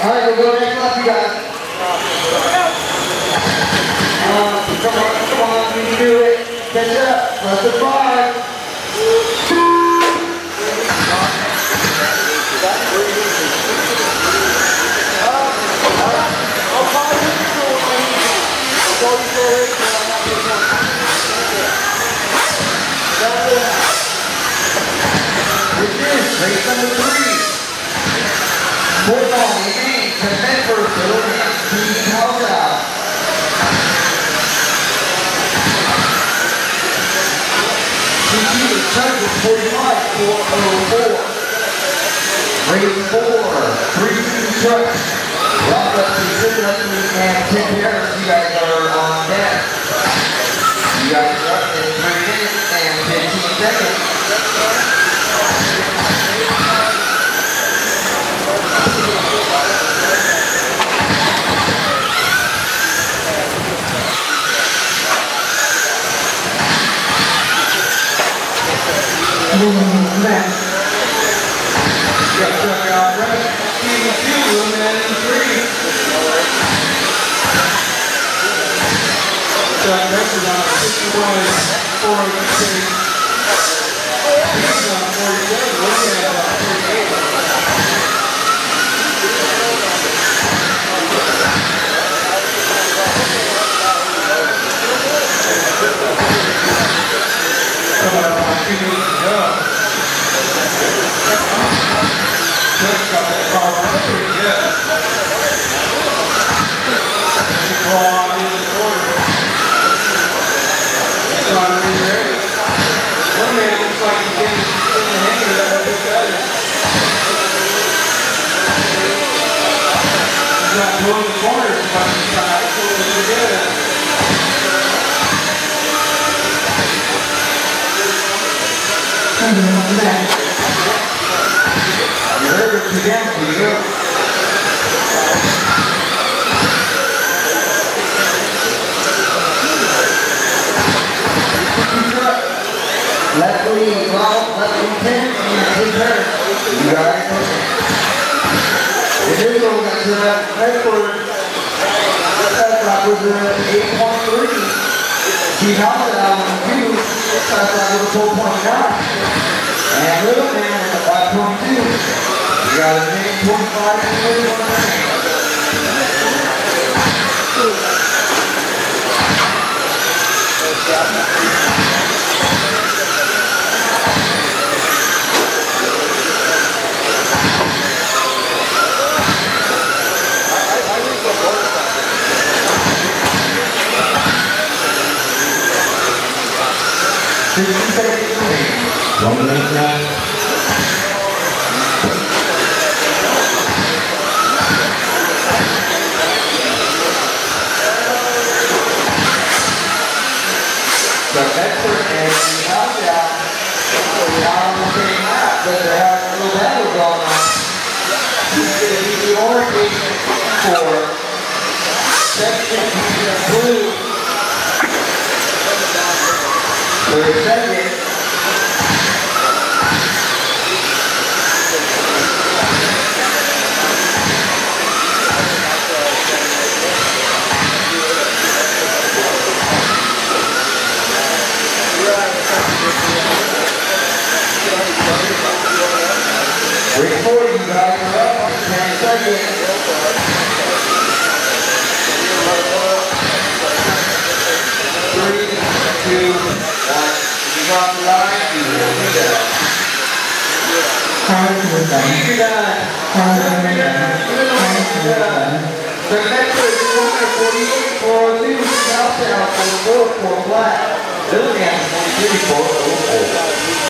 Alright, we'll go next left, you guys. Come on, you can do it. Catch up. Left to 5. Race number 3. Fourth ball in the game to Medford, Williams, Steve Househouse. TT is Chargers 45-404. Race 4, 3 trucks. Rob Lefty, Sid Lefty, and Tim Harris, you guys are on deck. You guys are up in 3 minutes and 15 seconds. Got truck out right. Steve Fuel, man, in 3. John Beckford on 61, 486. He's on 47, looking at about 38. Coming up on 2 minutes to go. Just got that car running pretty good. She clawed in the corner. He's trying to be ready. One man looks like he's getting in the hang of that other guy. He's not pulling the corners as much as he's trying to pull it together. You heard it again, here you go. Left lead 12, left lead 10, and 8 turns. You guys know. The new one got to Medford. That lap was 8.3. Steve Howard out on 2. That lap was 4.9. And Little Man is at 5.2. You got a name 25 and 31. So Medford and the Househouse are on the same lap, but they're having a little battle going on. He's going to be the orientation for section blue. For second. Race 4, you guys are up on 10 seconds. 3, 2, 1. You got the line, you will be done. You're done. The next one is 48-402. South Town 44 for flat. Billingham 43-404.